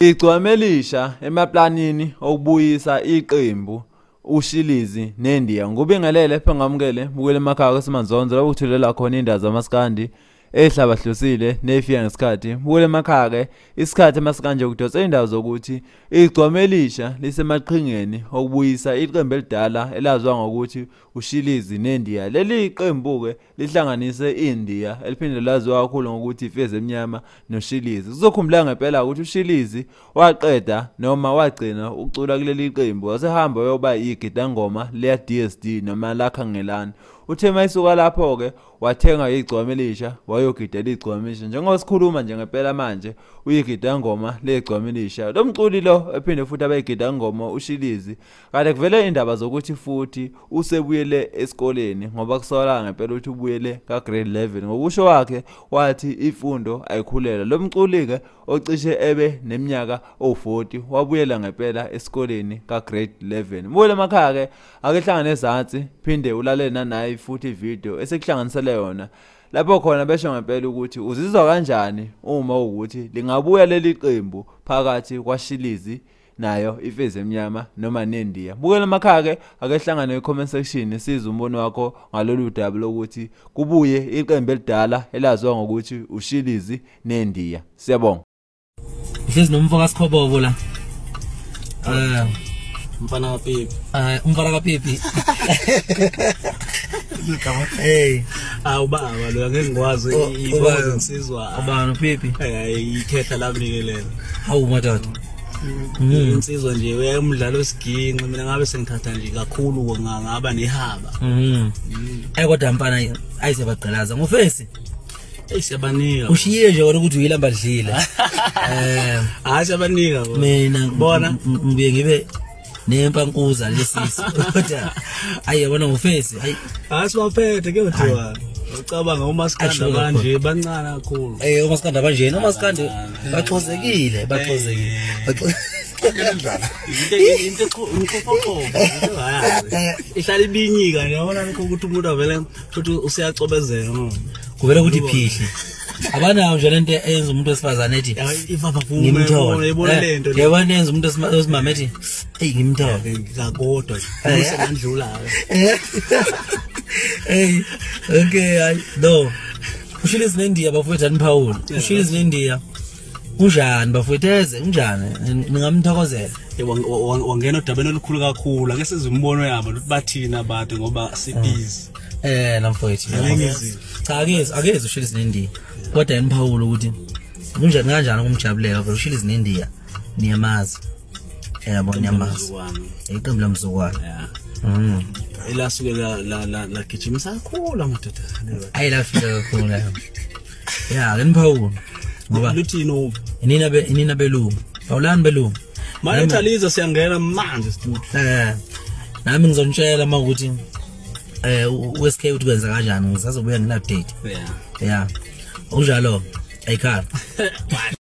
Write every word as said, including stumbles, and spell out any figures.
Igcwamelisha emaplanini okubuyisa iqembu uShilizi neNdiya ngubingelele phe ngamukele bukele emakhaya Esimanzonzo lapho kuthulela khona indaba zamaskandi ehlaba hlosile nefika ngesikhathi bukele emakhaya ke isikhathi emaskanje ukudonsa indawo zokuthi igcwamelisha lisemaqhingeni okubuyisa iqembu elidala elazwa ngokuthi uShilizi neNdiya. Leli iqembu ke lihlanganise iNdiya eliphinde laziwa kakhulu ngokuthi ifeze emnyama noShilizi. Kuzokhumbula ngempela ukuthi uShilizi waqeda noma wagcina ukucula kuleli iqembu wasehamba yoba igidangoma leya D S D noma lakhangelana. Uthe mayisuka lapho ke wathenga igcwamelisha wayogidela igcwamelisha njengoba sikhuluma nje ngempela manje uyigidangoma legcwamelisha. Lo mculi lo ephinde futhi abayigidangoma uShilizi kade kuvele indaba zokuthi futhi usebuyele esikoleni ngoba kusola ngempela ukuthi ubuyele ka grade eleven. Ngokusho wakhe wathi ifundo ayikhulela. Lo mculi ke ocishe ebe neminyaka o forty wabuyela ngempela esikoleni ka grade eleven. Mubuyele emakhaya ke akehlangane ezantsi phinde ulalele nanayi futhi video esekuhlanganisele yona lapho khona besho ngempela ukuthi uzizwa kanjani uma ukuthi lingabuya leli qembu phakathi kwaShilizi nayo ifeze emnyama noma neNdiya. Bukela emakhaya ke akehlangane e-comment section siza umbono wakho ngalolu daba lokuthi kubuye iqembu elidala elaziwa ngokuthi uShilizi neNdiya. Siyabonga. Ihlezi nomfaka sikhobobo la. Eh Mfana kaPipi. Eh umfana kaPipi. Hey, awubaba lo ngeke ngikwazi ifoto nsizwa. Ubani uPipi? Eh ikhetha lamnikelele. Hawu madoda. Mhm. Insizwa nje uyamdlalo wesiginqi mina ngabe sengithatha nje kakhulu ngaba nehaba. Mhm. Ayi kodwa mfana ayise bagqalaza ngofesi. Hey siyabanika. Ushiye nje ukuthi uyilamba dlile. Eh, hayi siyabanika bona. Mina bona ngibe ngibe nempankuza lesisi. Kodwa ayi yabona ngofesi. Hayi asiwaphethe ke kuthiwa. Ucabanga uMaskand manje bancane kakhulu. Eh uMaskand abanje uMaskand baxhozekile baxhozekile. Kanjani? Into into ngikhokhokho. Ihlala ibinyika yabona lokho ukuthi umuntu avele futhi usiyacobezela ngoba kuvela ukuthi iphihli. Abanayo nje lento eyenza umuntu wesifazane ethi ifapha kume yibona lento le yabona yenza umuntu wesimama ethi hey ngimthoke ngikakodwa usengandlula. Hey okay hayi no uShilizi neNdiya bafowethu aniphawula uShilizi neNdiya unjani bafowetheze unjani ningamthokozela wangena odabeni olukhulu kakhulu ake sizimbono yabo ukuthi bathina abantu ngoba sibizi eh namfowethu cha akezi akezi uShilizi neNdiya kodwa aniphawula ukuthi unjani kanjani ukumjabulela vele uShilizi neNdiya niyamazi yabo niyamazi iqembu lamzukwana mhm elasuke la la la gijimisa kakhulu amadoda ayilafika kakhulu ya ngeniphawula ngoba luthini inina be inina belungu awulani belungu manje thaliza siyangena manje studio eh nami ngizontshela uma ukuthi eh uSK uthi kwenza kanjani ngisazobuya ngina update yeah yeah unjalo ayikhaya